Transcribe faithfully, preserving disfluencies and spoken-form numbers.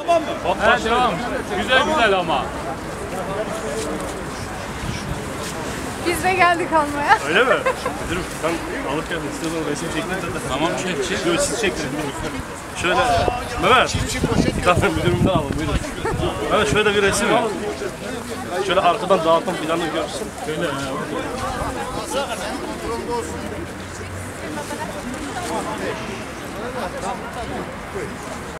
Tamam mı? Evet, tamam. Güzel güzel ama. Biz de geldik almaya. Öyle mi? Müdürüm ben alırken istiyorsan resim çektim de. Tamam çek çek. Şöyle siz çektirin. Şöyle. Mehmet. Tamam müdürümden alın buyurun. Mehmet şöyle bir resim var. Şöyle arkadan dağıtım planı görsün. Şöyle.